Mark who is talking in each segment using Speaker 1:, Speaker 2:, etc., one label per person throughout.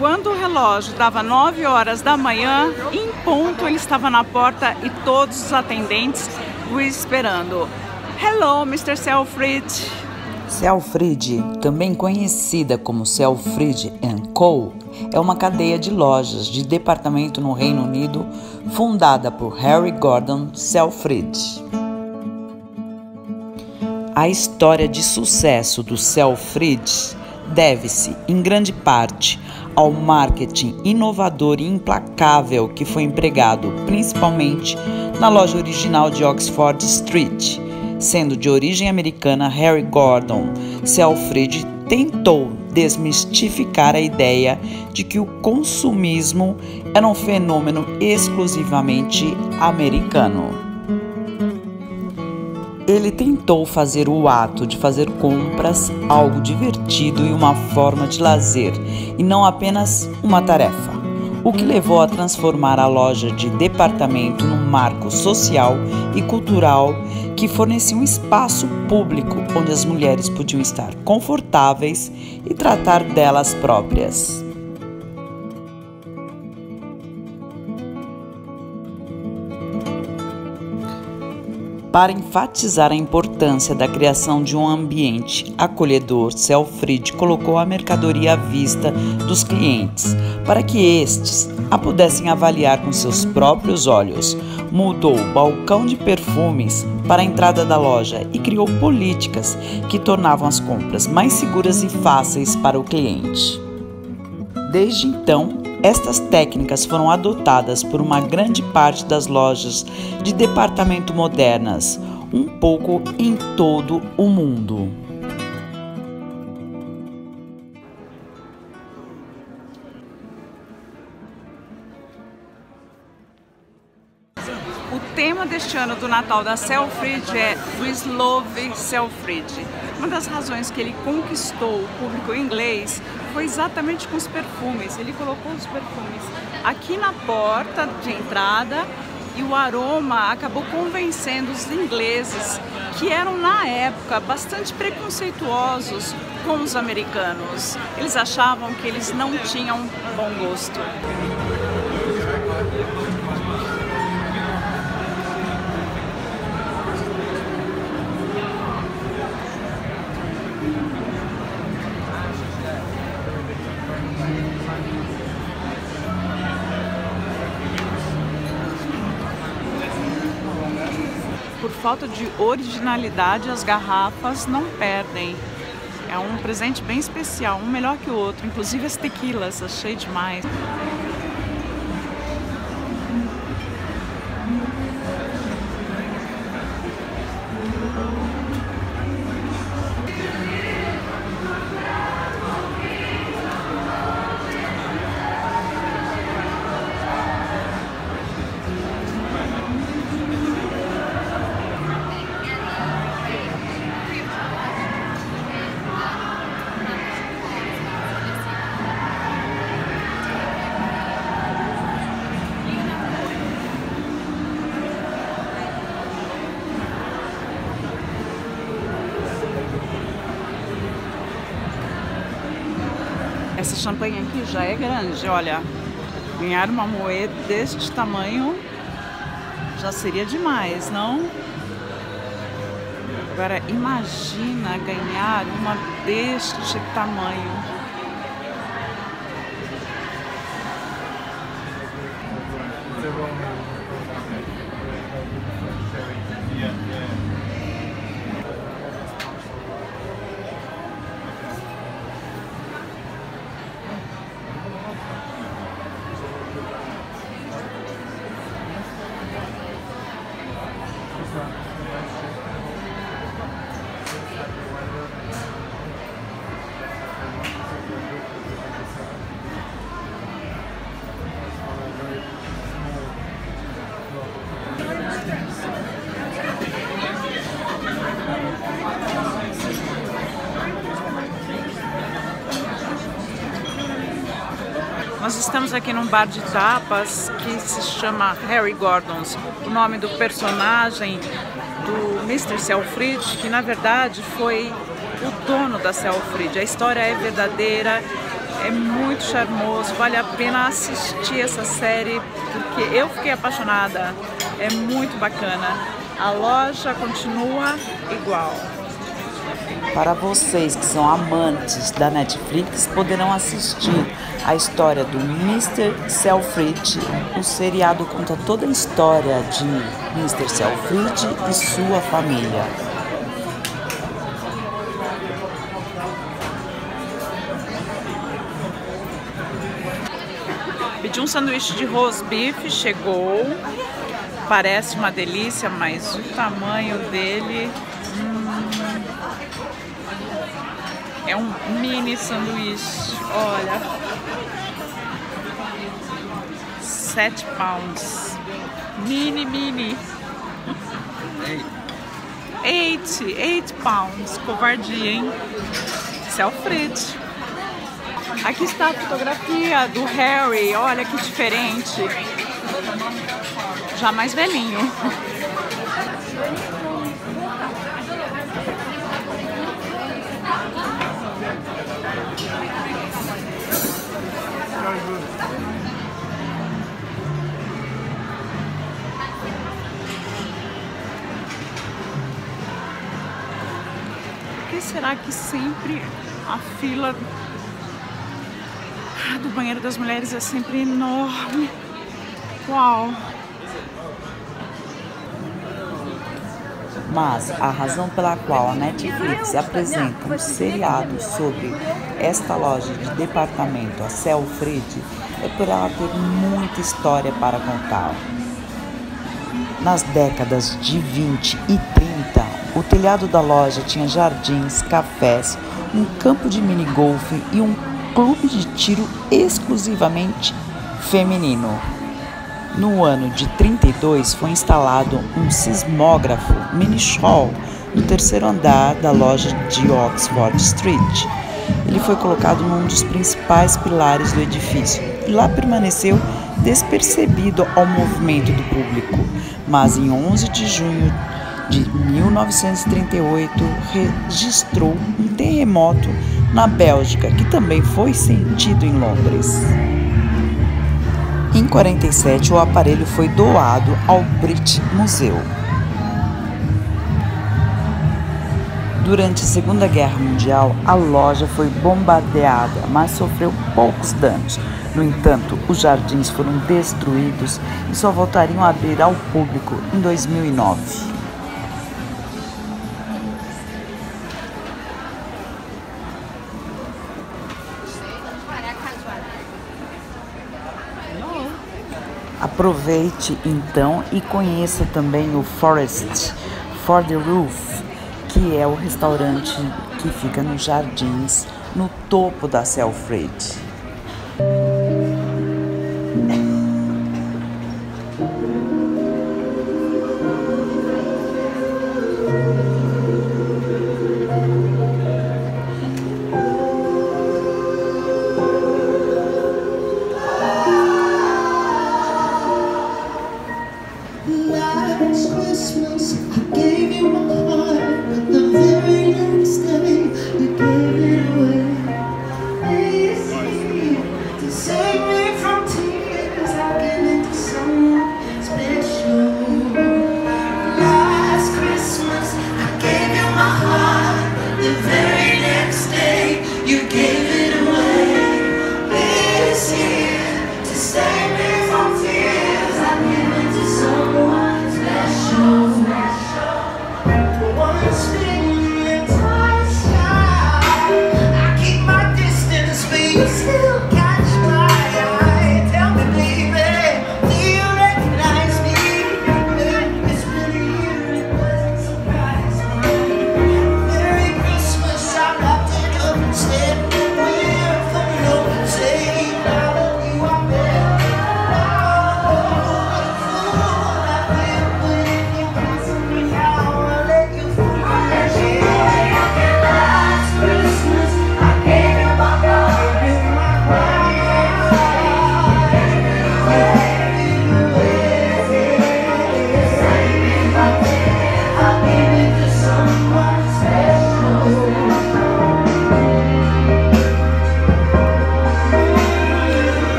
Speaker 1: Quando o relógio dava 9 horas da manhã, em ponto ele estava na porta e todos os atendentes o esperando. Hello, Mr. Selfridge.
Speaker 2: Selfridge, também conhecida como Selfridge & Co., é uma cadeia de lojas de departamento no Reino Unido fundada por Harry Gordon Selfridge. A história de sucesso do Selfridge deve-se, em grande parte, ao marketing inovador e implacável que foi empregado principalmente na loja original de Oxford Street. Sendo de origem americana, Harry Gordon Selfridge tentou desmistificar a ideia de que o consumismo era um fenômeno exclusivamente americano. Ele tentou fazer o ato de fazer compras algo divertido e uma forma de lazer, e não apenas uma tarefa, o que levou a transformar a loja de departamento num marco social e cultural que fornecia um espaço público onde as mulheres podiam estar confortáveis e tratar delas próprias. Para enfatizar a importância da criação de um ambiente acolhedor, Selfridge colocou a mercadoria à vista dos clientes, para que estes a pudessem avaliar com seus próprios olhos. Mudou o balcão de perfumes para a entrada da loja e criou políticas que tornavam as compras mais seguras e fáceis para o cliente. Desde então, estas técnicas foram adotadas por uma grande parte das lojas de departamento modernas, um pouco em todo o mundo.
Speaker 1: O tema deste ano do Natal da Selfridge é We Love Selfridge. Uma das razões que ele conquistou o público inglês foi exatamente com os perfumes. Ele colocou os perfumes aqui na porta de entrada e o aroma acabou convencendo os ingleses, que eram na época bastante preconceituosos com os americanos. Eles achavam que eles não tinham bom gosto. Por falta de originalidade, as garrafas não perdem. É um presente bem especial, um melhor que o outro. Inclusive as tequilas, achei demais. Essa champanhe aqui já é grande, olha, ganhar uma moeda deste tamanho já seria demais, não? Agora imagina ganhar uma deste tamanho. Nós estamos aqui num bar de tapas que se chama Harry Gordon's, o nome do personagem do Mr. Selfridge, que na verdade foi o dono da Selfridge. A história é verdadeira é muito charmoso, vale a pena assistir essa série, porque eu fiquei apaixonada, é muito bacana. A loja continua igual.
Speaker 2: Para vocês que são amantes da Netflix, poderão assistir a história do Mr. Selfridge. O seriado conta toda a história de Mr. Selfridge e sua família.
Speaker 1: Pedi um sanduíche de roast beef, chegou. Parece uma delícia, mas o tamanho dele... é um mini sanduíche, olha, 7 pounds, mini, 8 pounds, covardia, hein? Selfridge. Aqui está a fotografia do Harry, olha que diferente, já mais velhinho. Por que será que sempre a fila do banheiro das mulheres é sempre enorme? Uau!
Speaker 2: Mas a razão pela qual a Netflix apresenta um seriado sobre esta loja de departamento, a Selfridge, é por ela ter muita história para contar. Nas décadas de 20 e 30, o telhado da loja tinha jardins, cafés, um campo de minigolfe e um clube de tiro exclusivamente feminino. No ano de 32 foi instalado um sismógrafo mini-show no terceiro andar da loja de Oxford Street. Ele foi colocado num dos principais pilares do edifício e lá permaneceu despercebido ao movimento do público, mas em 11 de junho de 1938 registrou um terremoto na Bélgica, que também foi sentido em Londres. Em 47, o aparelho foi doado ao British Museum. Durante a Segunda Guerra Mundial, a loja foi bombardeada, mas sofreu poucos danos. No entanto, os jardins foram destruídos e só voltariam a abrir ao público em 2009. Aproveite então e conheça também o Forest for the Roof, que é o restaurante que fica nos jardins, no topo da Selfridge.
Speaker 3: Last Christmas I gave you my heart, but the very next day you gave it away. This year, to save me from tears, I'll give it to someone special. Last Christmas I gave you my heart, but the very next day you gave it away. This year, to save me from tears, I'll give it to someone.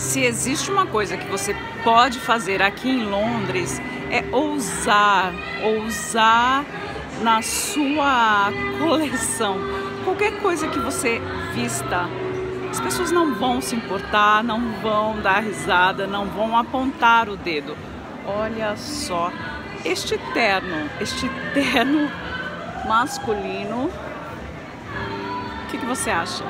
Speaker 1: Se existe uma coisa que você pode fazer aqui em Londres, é ousar na sua coleção. Qualquer coisa que você vista, as pessoas não vão se importar, não vão dar risada, não vão apontar o dedo. Olha só, este terno masculino, o que você acha?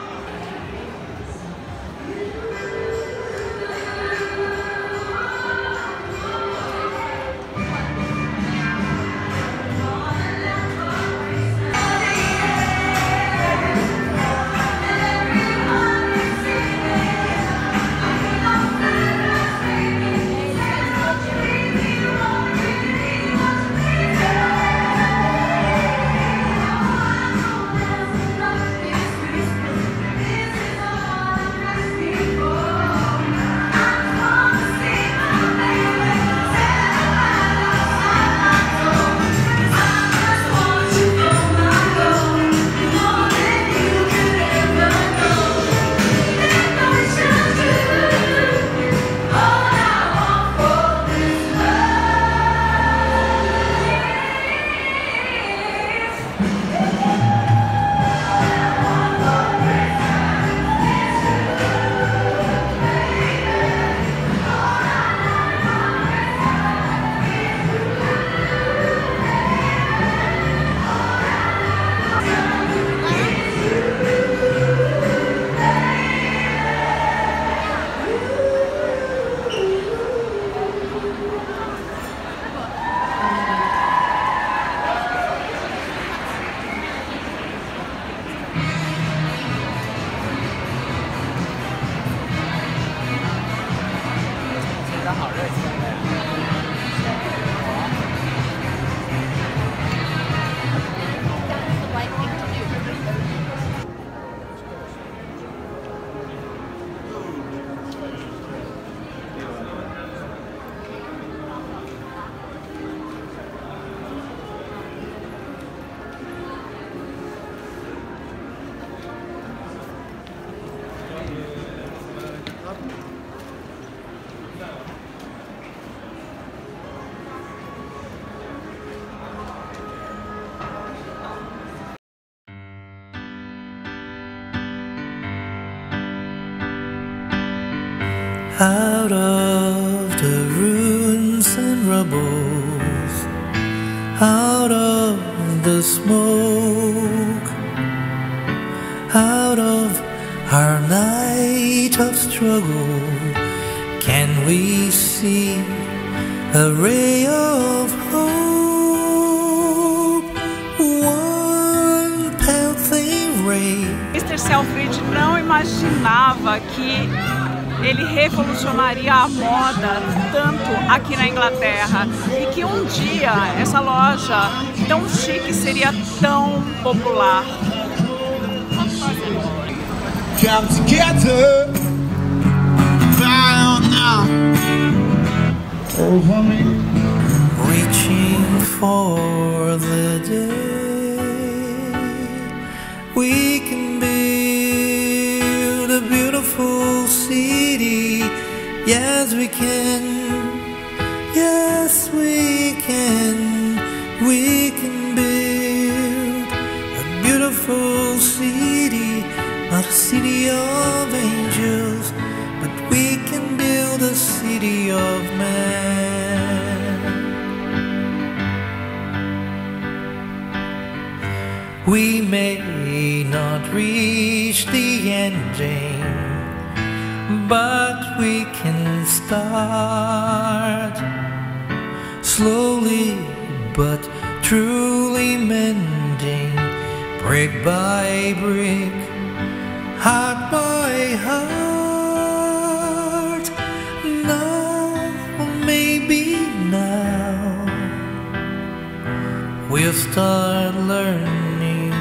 Speaker 3: Out of the ruins and rubbles, out of the smoke, out of our night of struggle, can we see a ray of hope? One pelting ray.
Speaker 1: Mr. Selfridge não imaginava que ele revolucionaria a moda tanto aqui na Inglaterra e que um dia essa loja tão chique seria tão popular.
Speaker 4: Come together, fire now, over me.
Speaker 3: Reaching for the day we can build a beautiful city. Yes, we can. Yes, we can. We can build a beautiful city, not a city of angels, but we can build a city of man. We may not reach the ending, but we can start slowly but truly mending, brick by brick, heart by heart. Now, maybe now, we'll start learning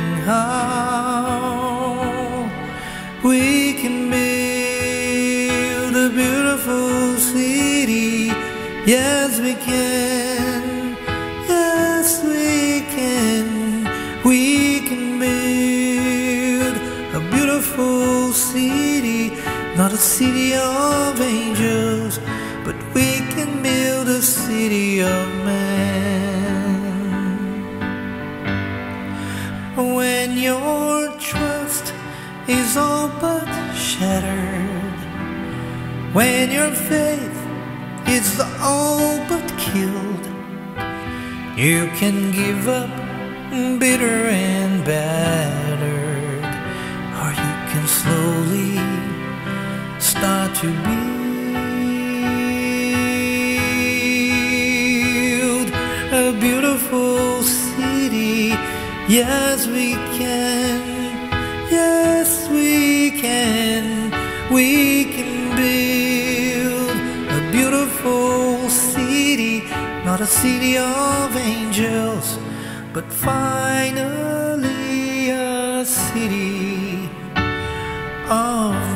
Speaker 3: how we can build a beautiful city. Yes, we can. Yes, we can. We can build a beautiful city, not not a city of angels, but we can build a city of men. When your trust is all but shattered, when your faith is all but killed, you can give up bitter and battered, or you can slowly start to build a beautiful city. Yes, we can. Yes, we can. We can build a beautiful city, not a city of angels, but finally a city of